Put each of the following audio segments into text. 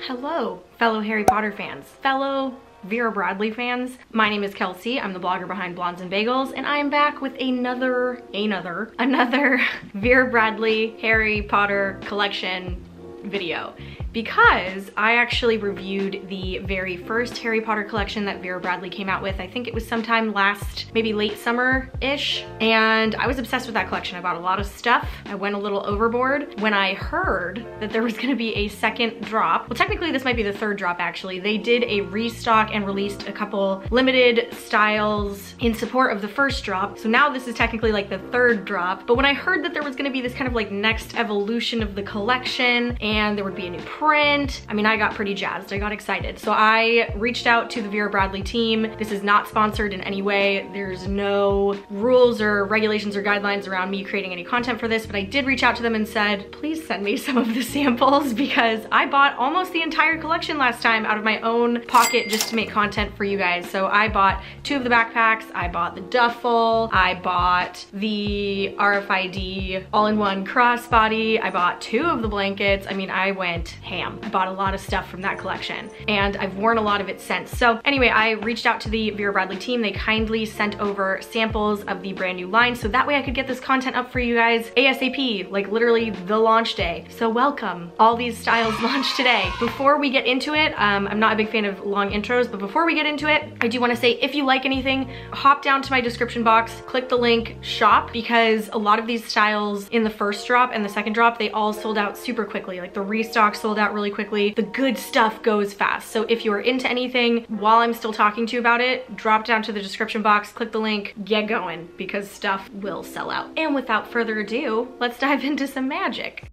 Hello, fellow Harry Potter fans, fellow Vera Bradley fans. My name is Kelsey. I'm the blogger behind Blondes and Bagels, and I am back with another Vera Bradley Harry Potter collection video, because I actually reviewed the very first Harry Potter collection that Vera Bradley came out with. I think it was sometime maybe late summer-ish, and I was obsessed with that collection. I bought a lot of stuff. I went a little overboard. When I heard that there was gonna be a second drop, well, technically this might be the third drop actually. They did a restock and released a couple limited styles in support of the first drop. So now this is technically like the third drop. But when I heard that there was gonna be this kind of like next evolution of the collection and there would be a new print, I mean, I got pretty jazzed. I got excited. So I reached out to the Vera Bradley team. This is not sponsored in any way. There's no rules or regulations or guidelines around me creating any content for this, but I did reach out to them and said, please send me some of the samples, because I bought almost the entire collection last time out of my own pocket just to make content for you guys. So I bought 2 of the backpacks, I bought the duffel, I bought the RFID all-in-one crossbody, I bought 2 of the blankets. I mean, I went ham. I bought a lot of stuff from that collection and I've worn a lot of it since. So anyway, I reached out to the Vera Bradley team. They kindly sent over samples of the brand new line so that way I could get this content up for you guys ASAP, like literally the launch day. So welcome. All these styles launched today. Before we get into it, I'm not a big fan of long intros, but before we get into it, I do want to say if you like anything, hop down to my description box, click the link shop, because a lot of these styles in the first drop and the second drop, they all sold out super quickly. Like the restock sold out really quickly. The good stuff goes fast. So if you are into anything while I'm still talking to you about it, drop down to the description box, click the link, get going, because stuff will sell out. And without further ado, let's dive into some magic.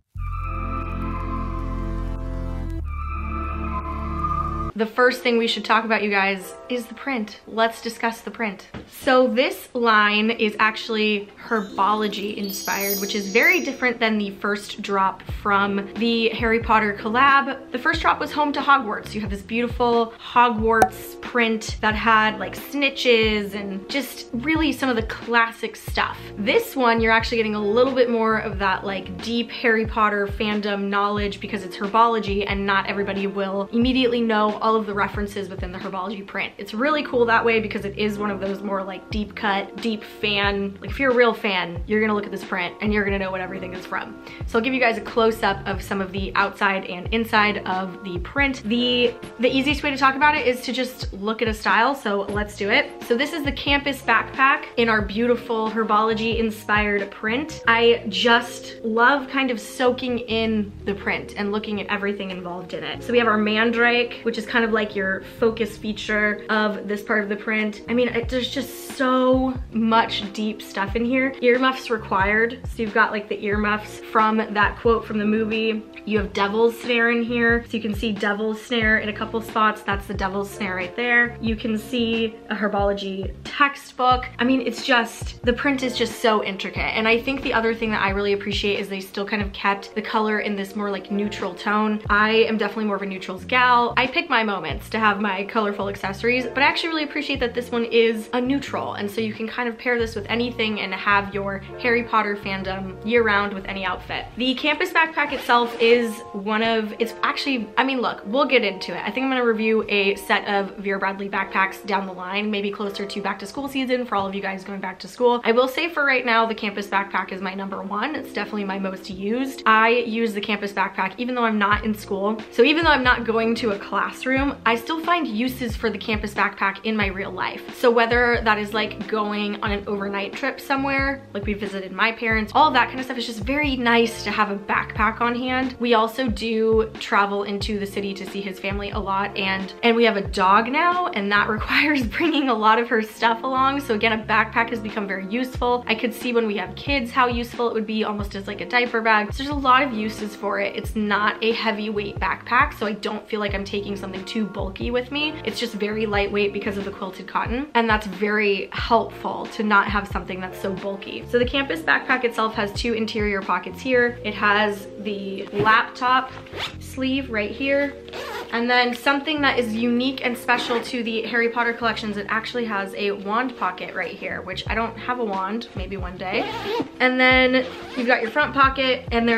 The first thing we should talk about, you guys, is the print. Let's discuss the print. So this line is actually Herbology inspired, which is very different than the first drop from the Harry Potter collab. The first drop was Home to Hogwarts. You have this beautiful Hogwarts print that had like snitches and just really some of the classic stuff. This one, you're actually getting a little bit more of that like deep Harry Potter fandom knowledge because it's Herbology and not everybody will immediately know all of the references within the Herbology print. It's really cool that way because it is one of those more like deep cut, deep fan, like if you're a real fan, you're gonna look at this print and you're gonna know what everything is from. So I'll give you guys a close up of some of the outside and inside of the print. The easiest way to talk about it is to just look at a style, so let's do it. So this is the campus backpack in our beautiful Herbology inspired print. I just love kind of soaking in the print and looking at everything involved in it. So we have our Mandrake, which is kind of like your focus feature of this part of the print. I mean, there's just so much deep stuff in here. Earmuffs required. So you've got like the earmuffs from that quote from the movie. You have Devil's Snare in here. So you can see Devil's Snare in a couple spots. That's the Devil's Snare right there. You can see a Herbology textbook. I mean, it's just, the print is just so intricate. And I think the other thing that I really appreciate is they still kind of kept the color in this more like neutral tone. I am definitely more of a neutrals gal. I pick my moments to have my colorful accessories, but I actually really appreciate that this one is a neutral. And so you can kind of pair this with anything and have your Harry Potter fandom year round with any outfit. The campus backpack itself is one of, it's actually, I mean, look, we'll get into it. I think I'm gonna review a set of Vera Bradley backpacks down the line, maybe closer to back to school season for all of you guys going back to school. I will say for right now, the campus backpack is my #1. It's definitely my most used. I use the campus backpack even though I'm not in school. So even though I'm not going to a classroom, I still find uses for the campus backpack in my real life. So whether that is like going on an overnight trip somewhere, like we visited my parents, all of that kind of stuff, is just very nice to have a backpack on hand. We also do travel into the city to see his family a lot, and we have a dog now, and that requires bringing a lot of her stuff along. So again, a backpack has become very useful. I could see when we have kids how useful it would be almost as like a diaper bag. So there's a lot of uses for it. It's not a heavyweight backpack, so I don't feel like I'm taking something too bulky with me. It's just very lightweight because of the quilted cotton, and that's very helpful to not have something that's so bulky. So the campus backpack itself has 2 interior pockets here. It has the laptop sleeve right here, and then something that is unique and special to the Harry Potter collections, it actually has a wand pocket right here, which I don't have a wand, maybe one day. And then you've got your front pocket, and there's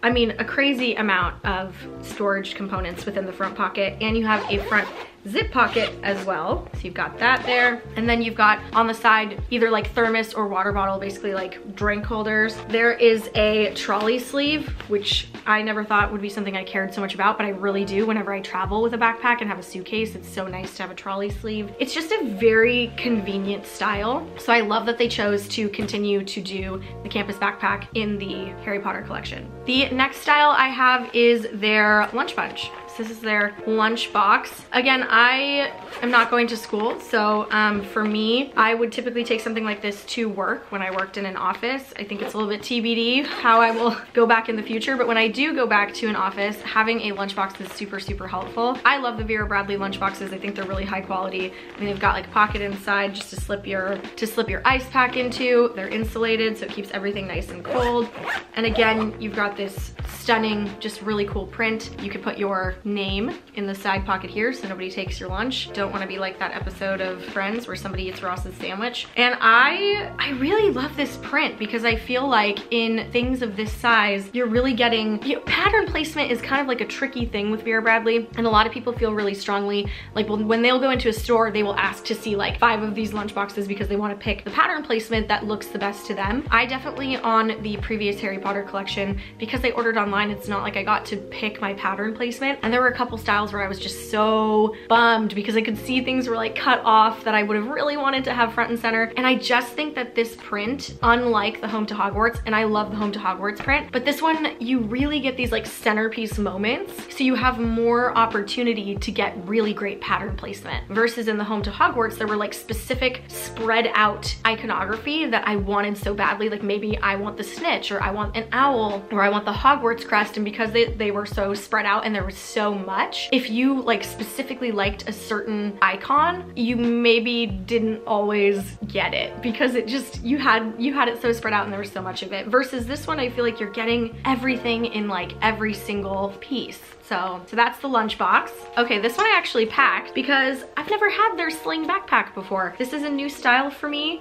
I mean, a crazy amount of storage components within the front pocket, and you have a front zip pocket as well. So you've got that there. And then you've got on the side, either like thermos or water bottle, basically like drink holders. There is a trolley sleeve, which I never thought would be something I cared so much about, but I really do whenever I travel with a backpack and have a suitcase. It's so nice to have a trolley sleeve. It's just a very convenient style. So I love that they chose to continue to do the campus backpack in the Harry Potter collection. The next style I have is their lunch bunch. This is their lunch box. Again, I am not going to school, so for me, I would typically take something like this to work when I worked in an office. I think it's a little bit TBD how I will go back in the future, but when I do go back to an office, having a lunchbox is super, super helpful. I love the Vera Bradley lunchboxes. I think they're really high quality. I mean, they've got like a pocket inside just to slip your ice pack into. They're insulated, so it keeps everything nice and cold. And again, you've got this stunning, just really cool print. You could put your name in the side pocket here so nobody takes your lunch. Don't want to be like that episode of Friends where somebody eats Ross's sandwich. And I really love this print because I feel like in things of this size, you're really getting, pattern placement is kind of like a tricky thing with Vera Bradley. And a lot of people feel really strongly, like when they'll go into a store, they will ask to see like 5 of these lunch boxes because they want to pick the pattern placement that looks the best to them. I definitely, on the previous Harry Potter collection, because I ordered online, it's not like I got to pick my pattern placement. And there were a couple styles where I was just so bummed because I could see things were like cut off that I would have really wanted to have front and center. And I just think that this print, unlike the Home to Hogwarts, and I love the Home to Hogwarts print, but this one, you really get these like centerpiece moments. So you have more opportunity to get really great pattern placement versus in the Home to Hogwarts, there were like specific spread out iconography that I wanted so badly. Like maybe I want the snitch, or I want an owl, or I want the Hogwarts crest. And because they were so spread out and there was so much, if you like specifically liked a certain icon, you maybe didn't always get it because it just, you had it so spread out and there was so much of it. Versus this one, I feel like you're getting everything in like every single piece. So that's the lunchbox. Okay, this one I actually packed because I've never had their sling backpack before. This is a new style for me.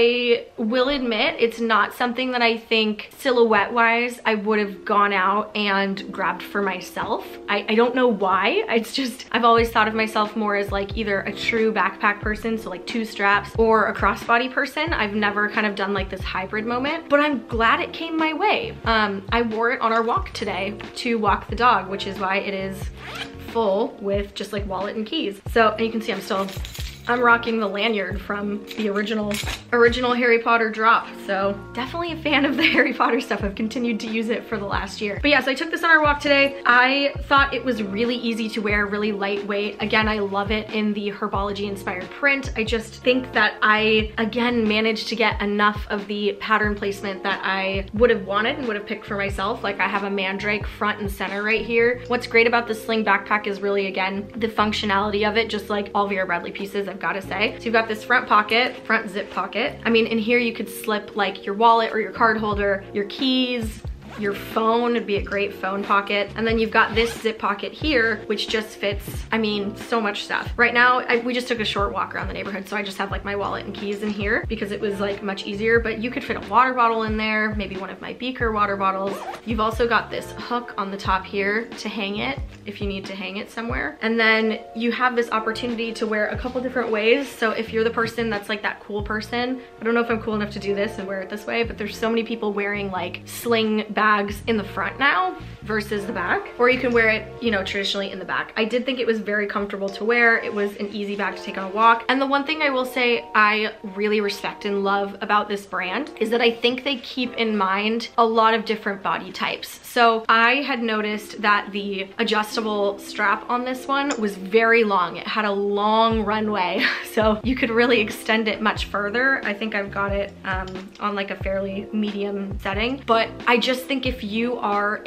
I will admit it's not something that I think silhouette wise I would have gone out and grabbed for myself. I don't know why. It's just, I've always thought of myself more as like either a true backpack person, so like 2 straps, or a crossbody person. I've never kind of done like this hybrid moment, but I'm glad it came my way. I wore it on our walk today to walk the dog, which is why it is full with just like wallet and keys. So, and you can see I'm rocking the lanyard from the original Harry Potter drop. So definitely a fan of the Harry Potter stuff. I've continued to use it for the last year. But yeah, so I took this on our walk today. I thought it was really easy to wear, really lightweight. Again, I love it in the Herbology inspired print. I just think that I, again, managed to get enough of the pattern placement that I would have wanted and would have picked for myself. Like I have a Mandrake front and center right here. What's great about the sling backpack is really, again, the functionality of it, just like all Vera Bradley pieces, I've gotta say. So you've got this front pocket, front zip pocket. I mean, in here you could slip like your wallet or your card holder, your keys, your phone would be a great phone pocket. And then you've got this zip pocket here, which just fits, I mean, so much stuff. Right now, we just took a short walk around the neighborhood, so I just have like my wallet and keys in here because it was like much easier, but you could fit a water bottle in there, maybe one of my Beaker water bottles. You've also got this hook on the top here to hang it if you need to hang it somewhere. And then you have this opportunity to wear a couple different ways. So if you're the person that's like that cool person, I don't know if I'm cool enough to do this and wear it this way, but there's so many people wearing like sling bags in the front now versus the back, or you can wear it, you know, traditionally in the back. I did think it was very comfortable to wear. It was an easy bag to take on a walk. And the one thing I will say I really respect and love about this brand is that I think they keep in mind a lot of different body types. So I had noticed that the adjustable strap on this one was very long. It had a long runway, so you could really extend it much further. I think I've got it on like a fairly medium setting, but I just think if you are a curvy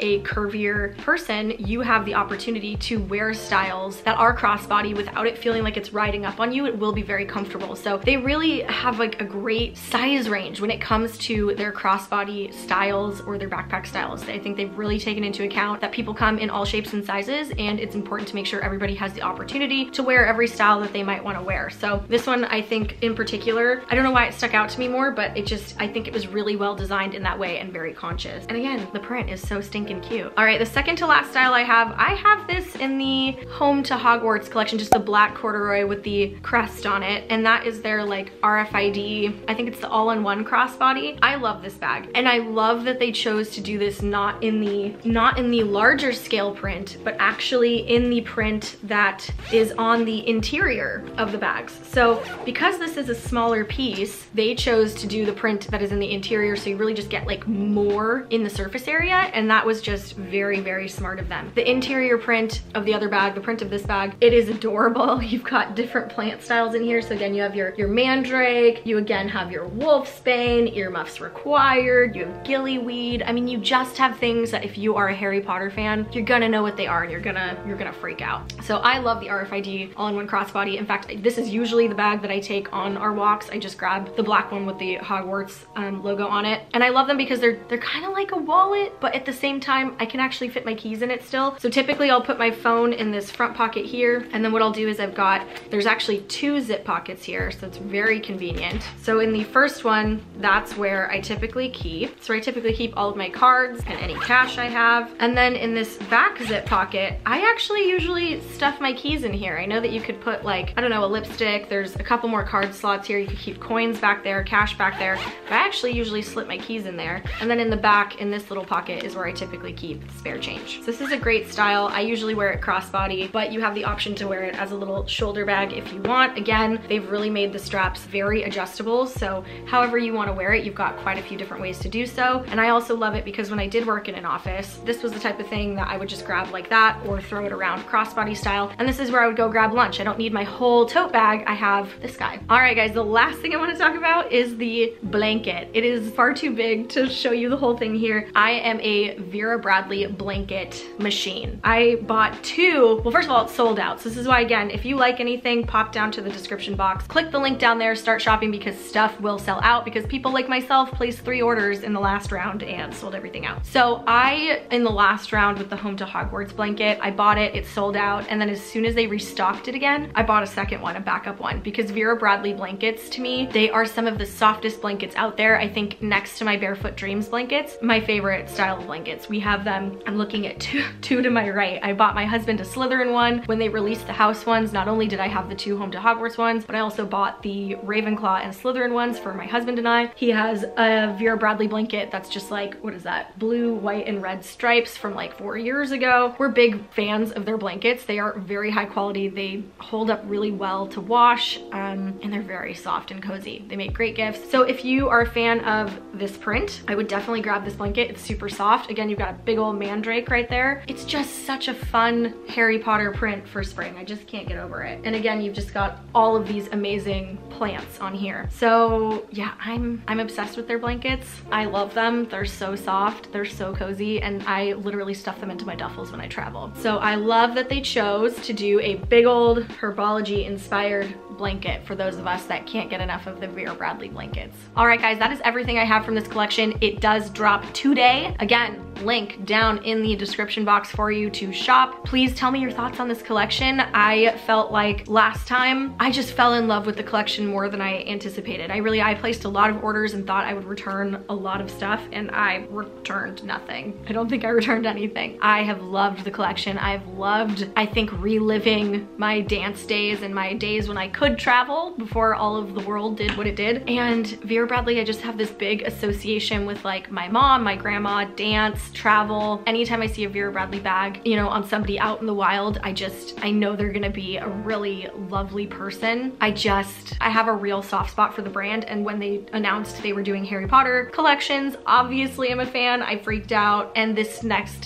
curvier person, you have the opportunity to wear styles that are crossbody without it feeling like it's riding up on you. It will be very comfortable. So they really have like a great size range when it comes to their crossbody styles or their backpack styles. I think they've really taken into account that people come in all shapes and sizes, and it's important to make sure everybody has the opportunity to wear every style that they might want to wear. So this one, I think in particular, I don't know why it stuck out to me more, but I think it was really well designed in that way and very conscious. And again, the print is so stinking cute. All right, the second to last style I have this in the Home to Hogwarts collection, just the black corduroy with the crest on it. And that is their like RFID, I think it's the all-in-one crossbody. I love this bag. And I love that they chose to do this not in the larger scale print, but actually in the print that is on the interior of the bags. So because this is a smaller piece, they chose to do the print that is in the interior, so you really just get like more in the surface area, and that was just very, very smart of them. The interior print of the other bag, the print of this bag, it is adorable. You've got different plant styles in here. So again, you have your mandrake, you again have your wolfsbane, earmuffs required, you have gillyweed. I mean, you just have things that if you are a Harry Potter fan, you're gonna know what they are and you're gonna freak out. So I love the RFID all-in-one crossbody. In fact, this is usually the bag that I take on our walks. I just grab the black one with the Hogwarts logo on it. And I love them because they're kind of like a wallet, but at the same time, I can actually fit my keys in it still. So typically I'll put my phone in this front pocket here. And then what I'll do is there's actually 2 zip pockets here. So it's very convenient. So in the first one, that's where I typically keep. So I typically keep all of my cards and any cash I have. And then in this back zip pocket, I actually usually stuff my keys in here. I know that you could put like, I don't know, a lipstick. There's a couple more card slots here. You could keep coins back there, cash back there. But I actually usually slip my keys in there. And then in the back, in this little pocket is where I typically keep spare change. So this is a great style. I usually wear it crossbody, but you have the option to wear it as a little shoulder bag if you want. Again, they've really made the straps very adjustable. So however you want to wear it, you've got quite a few different ways to do so. And I also love it because when I did work in an office, this was the type of thing that I would just grab like that or throw it around crossbody style. And this is where I would go grab lunch. I don't need my whole tote bag. I have this guy. All right, guys, the last thing I want to talk about is the blanket. It is far too big to show you the whole thing here. I am a Vera Bradley blanket machine. I bought 2. Well, first of all, it's sold out. So this is why, again, if you like anything, pop down to the description box, click the link down there, start shopping because stuff will sell out because people like myself placed 3 orders in the last round and sold everything out. So in the last round with the Home to Hogwarts blanket, I bought it, it sold out. And then as soon as they restocked it again, I bought a second one, a backup one, because Vera Bradley blankets, to me, they are some of the softest blankets out there. I think next to my Barefoot Dreams blankets, my favorite style of blankets. We have them, I'm looking at two to my right. I bought my husband a Slytherin one when they released the house ones. Not only did I have the 2 Home to Hogwarts ones, but I also bought the Ravenclaw and Slytherin ones for my husband and I. He has a Vera Bradley blanket that's just like, what is that? Blue, white, and red stripes from like 4 years ago. We're big fans of their blankets. They are very high quality. They hold up really well to wash, and they're very soft and cozy. They make great gifts. So if you are a fan of this print, I would definitely grab this blanket. It's super soft. Again, you've got a big old mandrake right there. It's just such a fun Harry Potter print for spring. I just can't get over it. And again, you've just got all of these amazing plants on here. So yeah, I'm obsessed with their blankets. I love them. They're so soft. They're so cozy. And I literally stuff them into my duffels when I travel. So I love that they chose to do a big old Herbology inspired blanket for those of us that can't get enough of the Vera Bradley blankets. All right, guys, that is everything I have from this collection. It does drop today. Again, link down in the description box for you to shop. Please tell me your thoughts on this collection. I felt like last time I just fell in love with the collection more than I anticipated. I placed a lot of orders and thought I would return a lot of stuff, and I returned nothing. I don't think I returned anything. I have loved the collection. I've loved, I think, reliving my dance days and my days when I could travel before all of the world did what it did. And Vera Bradley, I just have this big association with like my mom, my grandma, dance, travel. Anytime I see a Vera Bradley bag, you know, on somebody out in the wild, I know they're gonna be a really lovely person. I have a real soft spot for the brand, and when they announced they were doing Harry Potter collections, obviously I'm a fan. I freaked out, and this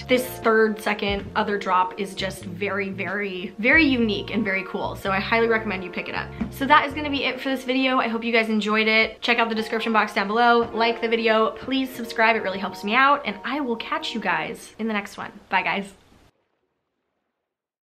second other drop is just very, very, very unique and very cool. So I highly recommend you pick it up. So that is gonna be it for this video. I hope you guys enjoyed it. Check out the description box down below, like the video, please subscribe, it really helps me out, and I will catch catch you guys in the next one. Bye guys.